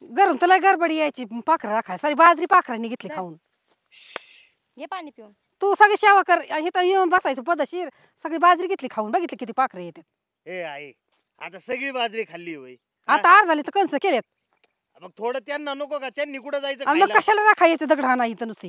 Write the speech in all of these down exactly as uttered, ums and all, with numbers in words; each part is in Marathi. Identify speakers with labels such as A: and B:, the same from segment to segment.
A: घरून तुला गडबडी यायची पाखरं राखाय सारी बाजरी पाखरांनी घेतली
B: जा.
A: खाऊन.
B: घे पाणी पिऊन.
A: तू सगळी सेवा कर इथं येऊन बसायचं पदशीर सगळी बाजरी घेतली खाऊन बघितली किती पाखरं येतात.
C: ए आई आता सगळी बाजरी खाल्ली होय.
A: आता आर झाली तर कंस केलेत.
C: मग थोडं त्यांना नको का? त्यांनी कुठं जायचं
A: आणि मग
C: खायला?
A: कशाला राखा यायचं दगड हाना इथं नुसती.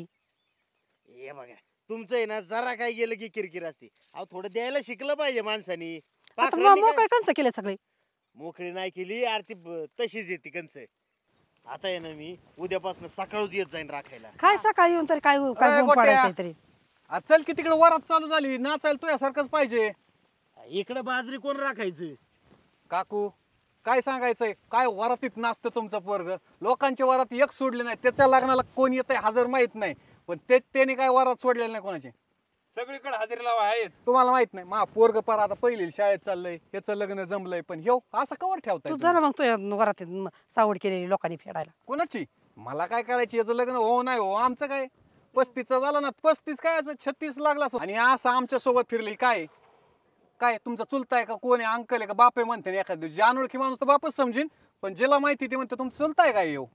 C: हे बघा तुमचं आहे ना जरा काय गेलं की किरकिर असते. अहो थोडं द्यायला शिकलं पाहिजे माणसानी.
A: आता
C: पाखरांनी काय-
A: मोकळे कंस केले सगळे.
C: मोकळी नाही केली आरती तशीच येते कंस. आता आहे ना मी उद्यापासून सकाळच येत जाईन राखायला.
A: काय सकाळी येऊन तरी काय काय
D: अय,
A: बोंब
D: गोट्या.
A: पाडायचंय तरी.
D: आ, चल की तिकडे वरात चालू झाली नाचायला तुझ्यासारखंच पाहिजे.
C: इकडं बाजरी कोण राखायचं?
D: काकू काय सांगायचंय काय वरातीत नाचतं तुमचं पोरग. लोकांच्या वरात एक सोडले नाही त्याच्या लग्नाला कोण येत आहे हजर माहित नाही पण ते त्याने काय वरात सोडलेलं नाही कोणाचे.
E: सगळीकडे हजेरी लावा आहेच.
D: तुम्हाला माहित नाही मा पोरग पर आता पहिली शाळेत चाललंय याचं लग्न जमलंय पण ह्यो असं कवर ठेवताय
A: तू
D: तुम्ही?
A: जरा मग तू वरात सावड केलेली लोकांनी फेडायला.
D: कोणाची मला काय करायची याचं लग्न हो नाही हो आमचं काय पस्तीसचं झालं ना पस्तीस काय छत्तीस लागला असं. आणि असं आमच्या सोबत फिरले काय काय तुमचा चुलता आहे का कोण आहे अंकल आहे का बाप आहे म्हणते ना एखाद्या दिवशी अनोळखी माणूस तर बापच समजेन पण ज्याला माहिती ते म्हणते तुमचं चुलता आहे काय येऊ.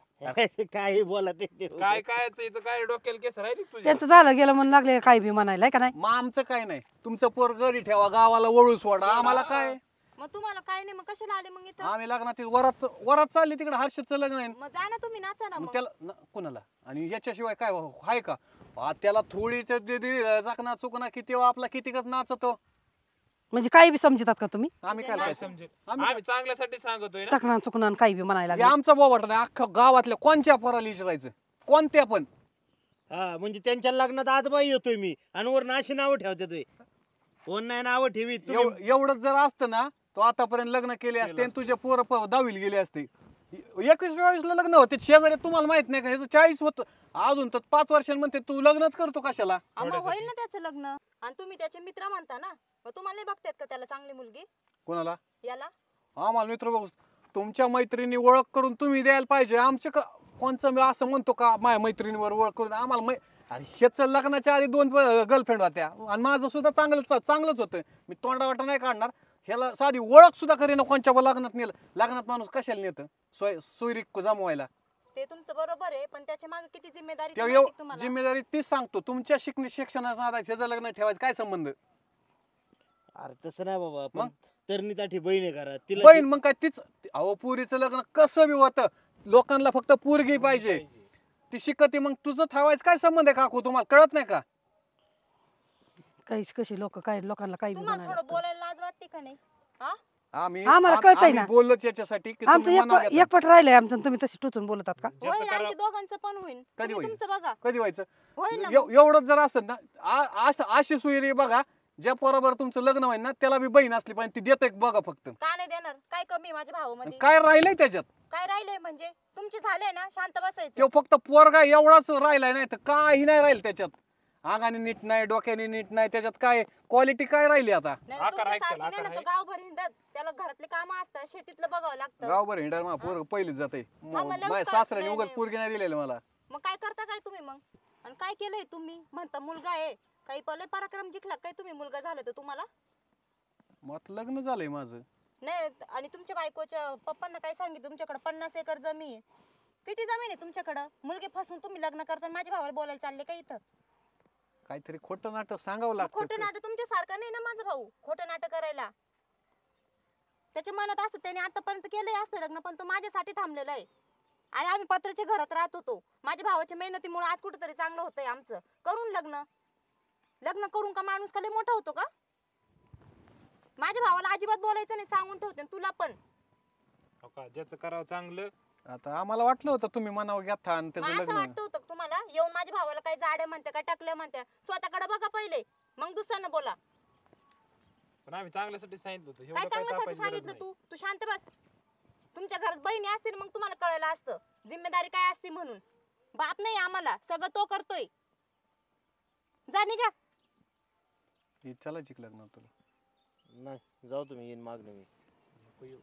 C: काही बोला ते ते.
E: काय काय इथं काय डोक्याला केस राहिली तुझ्या?
A: त्यांचं झालं गेलं म्हणून लागले काय बी म्हणायला का नाही.
D: मग आमचं काय नाही तुमचं पोर घरी ठेवा गावाला वळू सोडा आम्हाला काय.
B: मग तुम्हाला काय नाही मग कशाला आले मग इथं?
D: आम्ही लग्नात वरात वरात चालली तिकडे हर्षदचं लग्न आहे
B: मग जा ना तुम्ही नाचा ना
D: मग
B: मग.
D: त्याला न- कोणाला आणि याच्याशिवाय काय आहे का आ, त्याला थोडी चाकणा चुकना किती आपला किती नाचतो
A: म्हणजे काही बी समजतात का तुम्ही.
D: आम्ही काय
E: काय
D: लावायचं?
E: समजेल
D: आम्ही-
E: आम्ही चांगल्यासाठी सांगतोय ना.
A: चकना चुकना काही बी म्हणायला
D: हे
A: लागले.
D: आमचा बोवाट नाही अख्खा गावातल्या कोणत्या पोराला विचारायचं कोणत्या पण.
C: हा म्हणजे त्यांच्या लग्नात आज बाई येतोय मी आणि वर अशी नावं ठेवते कोण नाही नावं ठेवी तुम्ही.
D: एव- एवढंच जर असतं ना तो आतापर्यंत लग्न केले असते आणि तुझे पोर दहावीला गेले असते. एकवीस बावीस ला लग्न होते शेजारी तुम्हाला माहित नाही का ह्याचं चाळीस होत अजून तर पाच वर्षांमध्ये तू लग्नच करतो कशाला.
B: आम्हा होईल ना त्याचं लग्न आणि तुम्ही त्याचे मित्र म्हणता ना मग तुम्हाला नाही बघतायत का त्याला चांगली मुलगी
D: कोणाला
B: याला?
D: आम्हाला मित्र बघू तुमच्या मैत्रिणी ओळख करून तुम्ही द्यायला पाहिजे आमच्या का कोणचं मी असं म्हणतो का माझ्या मैत्रिणीवर ओळख करून आम्हाला मै अरे ह्याचं लग्नाच्या आधी दोन गर्लफ्रेंड होत्या आणि माझं सुद्धा चांगलं चांगलंच होतं मी तोंडा वाटा नाही काढणार ह्याला साधी ओळख सुद्धा करेन कोणच्या लग्नात नेलं लग्नात माणूस कशाला नेतं सोय सोयरीक जमवायला.
B: ते तुमचं बरोबर आहे पण त्याच्या मागे किती जिम्मेदारी
D: तेव्हा
B: ती
D: एव-
B: माहिती तुम्हाला?
D: जिम्मेदारी तीच सांगतो तुमच्या शिकणे शिक्षणात नादात ह्याचं लग्न ठेवायचं काय संबंध.
C: अरे तसं नाही बाबा
D: मग?
C: पण तरणी ताठी बहीण आहे करा तिला
D: बहीण मग काय तीच अहो पुरीचं लग्न कसं बी होतं लोकांना फक्त पोरगी पाहिजे ती शिकते मग तुझं ठेवायचं काय संबंध आहे काकू तुम्हाला कळत नाही का.
A: काही कशी लोक काय लोकांना काही बी
B: तुम्हाला
A: म्हणायला
B: थोडं बोलायला लाज वाटते का नाही? हा
D: आम्ही
A: आम्हाला
D: आम-
A: कळतंय
D: आम्ही
A: ना.
D: बोललोच याच्यासाठी की
A: आमचं
D: तुम्ही मनावर
A: एक
D: घेता.
A: एकपट राहिलंय आमचं आणि तुम्ही तशी टोचून बोलतात का.
E: ज्याचं
B: होईल
E: करा-
B: आमच्या दोघांचं पण होईल.
D: कधी
B: तुम्ही
D: होईल?
B: तुमचं बघा.
D: कधी व्हायचं
B: होईल ना
D: एव-
B: मग.
D: एवढंच जर असत ना आ- असं- अशी सोयरी बघा ज्या पोराबर तुमचं लग्न होईल ना त्याला बी बहीण असली पाहिजे ती देत बघा फक्त.
B: का नाही देणार? काय कमी आहे माझ्या भावामध्ये?
D: काय राहिलंय त्याच्यात
B: काय राहिलंय म्हणजे तुमचे झाले ना शांत बसायचं.
D: तो फक्त पोरगा एवढाच राहिलाय नाही तर काही नाही राहील त्याच्यात. अंगाने नीट नाही डोक्याने नीट नाही त्याच्यात काय क्वालिटी काय राहिली आता.
B: नाही,
E: आकार
B: तुमच्या
E: आहे त्याला,
B: सारखी नाही ना,
E: आकार
B: तो गावभर हिंडत त्याला घरातले काम असतात शेतीतलं बघावं लागतं.
D: गावभर हिंडा मा पोरग पहिलीच जाते
B: मला
D: माझ्या
B: काय-
D: सासऱ्याने
B: नाही,
D: उगाच
B: नाही.
D: पोरगी नाही दिलेली मला.
B: मग काय करता काय तुम्ही मग? आणि काय केलंय तुम्ही? म्हणता मुलगा आहे काही पले पराक्रम जिंकला काय तुम्ही मुलगा झाला तर तुम्हाला?
D: मग आता लग्न झालंय माझं.
B: नाही आणि तुमच्या बायकोच्या पप्पांना काय सांगितलं तुमच्याकडे पन्नास एकर जमीन आहे. किती जमीन आहे तुमच्याकडं? मुलगे फसून तुम्ही लग्न करता आणि माझ्या भावाला बोलायला चालले का इथं?
D: काहीतरी खोटं नाटक सांगावं लागतं.
B: खोटं नाटक तुमच्या सारखं नाही ना माझा भाऊ खोटं नाटक करायला. त्याच्या मनात असतं त्याने आतापर्यंत केलंय असतं लग्न पण तो माझ्यासाठी थांबलेला आहे. आणि आम्ही पत्राच्या घरात राहत होतो माझ्या भावाच्या मेहनतीमुळे आज कुठेतरी चांगलं होतंय आमचं. करून लग्न लग्न करून का माणूस का लय मोठा होतो का? माझ्या भावाला अजिबात बोलायचं नाही सांगून ठेवते आणि तुला पण.
E: हो का, ज्याचं करावं चांगलं.
D: आता आम्हाला वाटलं होतं तुम्ही मनावर घेता आणि
B: मग
D: त्याचं
B: असं
D: लग्न.
B: वाटतं होतं का तुम्हाला येऊन माझ्या भावाला काय जाड्या म्हणते काय टाकल्या म्हणत्या? स्वतःकडे बघा पहिले मग दुसऱ्यांना बोला.
E: पण आम्ही चांगल्यासाठी सांगितलं होतं. एवढं
B: काय
E: काय
B: चांगल्यासाठी
E: तापायची गरज
B: सांगितलं
E: नाही.
B: तू? तू शांत बस. तुमच्या घरात बहिणी असतील मग तुम्हाला कळलं असतं जिम्मेदारी काय असते म्हणून. बाप नाही आम्हाला सगळं तो करतोय. जा निघा.
D: हे चला जिक लग्न तुला.
C: नाही जाऊ तुम्ही येईन मागणं मी.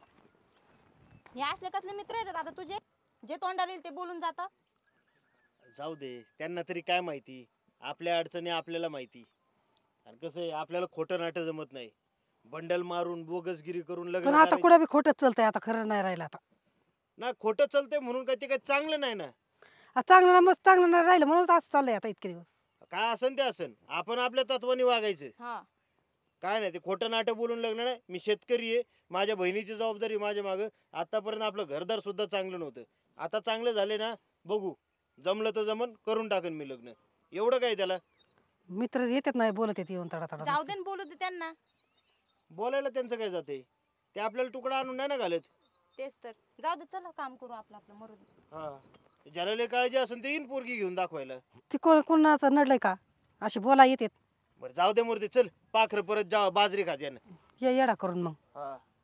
B: हे असले कसले मित्र आहेत आता तुझे जे तोंडाला येईल ते बोलून जाता.
C: जाऊ दे त्यांना तरी काय माहिती आपल्या अडचणी आपल्याला माहिती. आणि कसं आहे आपल्याला खोटं नाटं जमत नाही. बंडल मारून बोगसगिरी करून लग्न
A: पण आता
C: करायचं.
A: कुठं बी खोटच चालतंय आता खरं नाही राहिलं आता.
C: ना खोटं चालतंय म्हणून काय ते काही चांगलं नाही ना.
A: आ, चांगलं ना मग चांगलं नाही राहिलं म्हणून असं चाललंय आता इतके दिवस.
C: काय असन ते असन, आपण आपल्या तत्वाने वागायचं.
B: हा
C: काय नाही ते खोटं नाटक बोलून लग्न नाही. मी शेतकरी आहे, माझ्या बहिणीची जबाबदारी माझ्या मागं. आतापर्यंत आपलं घरदार सुद्धा चांगलं नव्हतं, आता चांगलं झाले ना. बघू, जमलं तर जमन, करून टाकेन मी लग्न. एवढं काय त्याला.
A: मित्र येतात नाही बोलत येत येऊन तडा तडा
B: जाऊ
A: नुसते.
B: दे न बोलू दे त्यांना.
C: बोलायला त्यांचं काय जाते, ते आपल्याला तुकडा आणून नाही ना घालत.
B: तेच तर, जाऊ दे, चला काम करू आपलं आपलं, मरू दे.
C: हा, ज्याला लय काळजी असेल ते येईन पोरगी घेऊन दाखवायला.
A: ती कोण कोणाचं नडलंय का अशी बोला येतात.
C: बरं जाऊ दे मूर्ती, चल पाखरं परत जा बाजरी खात यानं.
A: ये येडा करून मग.
C: हा